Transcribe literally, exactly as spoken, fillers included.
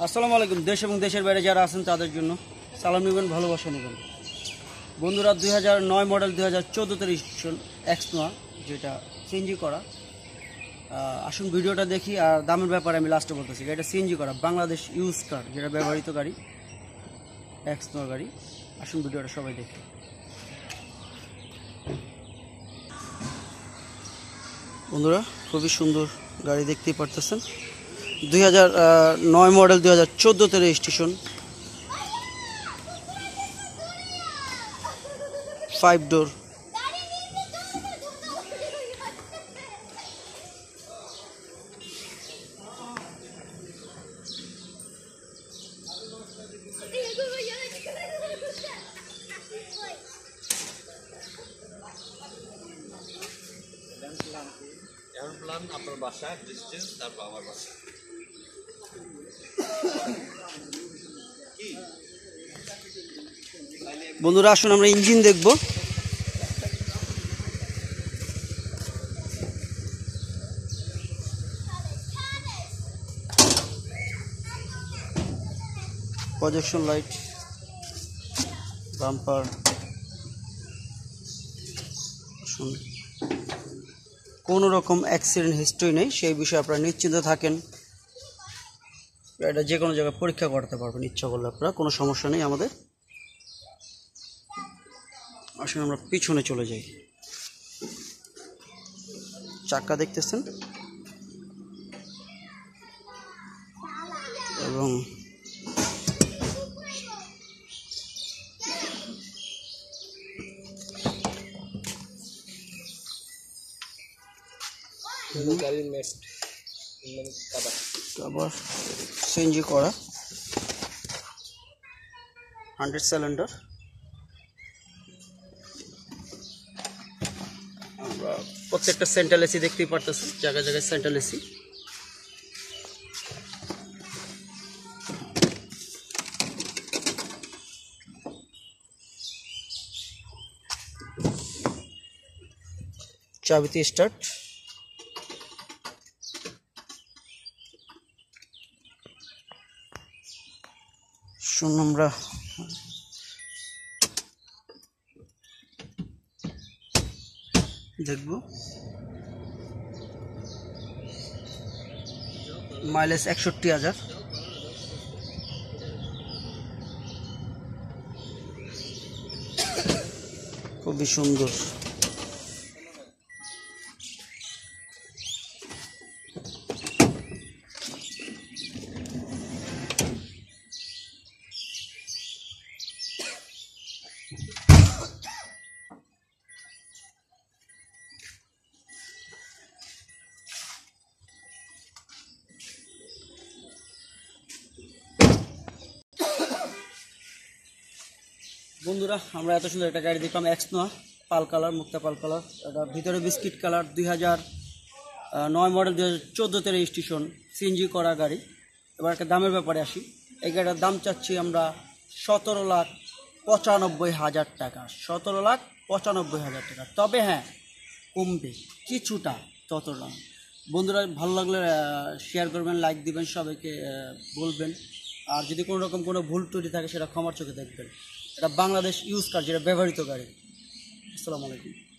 আসসালামু আলাইকুম। দেশ এবং দেশের বাইরে যারা আছেন তাদের জন্য সালাম নেবেন, ভালোবাসা নেবেন। বন্ধুরা, দুই হাজার নয় মডেল দুই হাজার চোদ্দোতে রেজিস্ট্রেশন এক্সনোয়া, যেটা সিএনজি করা। আসুন ভিডিওটা দেখি, আর দামের ব্যাপারে আমি লাস্টে বলতেছি। এটা সিএনজি করা বাংলাদেশ ইউজ কার, যেটা ব্যবহৃত গাড়ি, এক্সনোয়া গাড়ি। আসুন ভিডিওটা সবাই দেখি। বন্ধুরা, খুবই সুন্দর গাড়ি দেখতেই পারতেছেন। দুই হাজার নয় মডেল দুই হাজার চোদ্দোতে রেজিস্ট্রেশন, ফাইভ ডোর। আপনার বাসা ডিস্টেন্স তারপর আমার বাসা বন্ধুরা, আসুন আমরা ইঞ্জিন দেখব। Projection light, bumper. কোনো রকম অ্যাক্সিডেন্ট হিস্ট্রি নেই, সেই বিষয়ে আপনারা নিশ্চিন্ত থাকেন। এটা যে কোনো জায়গায় পরীক্ষা করতে পারবেন ইচ্ছা করলে আপনারা, কোনো সমস্যা নেই আমাদের। আসুন আমরা পিছনে চলে যাই। চাকা দেখতেছেন, এবং গাড়ির মেট আবার সিএনজি করা, হান্ড্রেড সিলিন্ডার। আমরা প্রত্যেকটা সেন্ট্রাল এসি দেখতেই পারতেছি, জায়গায় জায়গায় সেন্ট্রাল এসি। চাবিতে স্টার্ট। শুন আমরা দেখব মাইলেজ একষট্টি হাজার। খুবই সুন্দর। বন্ধুরা, আমরা এত সুন্দর একটা গাড়ি দেখলাম, এক্সনোয়া, পাল কালার, মুক্তা পাল কালার। এটা ভিতরে বিস্কিট কালার, দুই হাজার নয় মডেল দুই হাজার চোদ্দোতে রেজিস্ট্রেশন, সিএনজি করা গাড়ি। এবার একটা দামের ব্যাপারে আসি। এই গাড়িটার দাম চাচ্ছি আমরা সতেরো লাখ পঁচানব্বই হাজার টাকা। সতেরো লাখ পঁচানব্বই হাজার টাকা। তবে হ্যাঁ, কমবে কিছুটা, ততটা। বন্ধুরা, ভালো লাগলে শেয়ার করবেন, লাইক দিবেন, সবাইকে বলবেন। আর যদি কোনো রকম কোনো ভুল ত্রুটি থাকে সেটা ক্ষমার চোখে দেখবেন। এটা বাংলাদেশ ইউজ কার, যেটা ব্যবহৃত গাড়ি। আসসালামু আলাইকুম।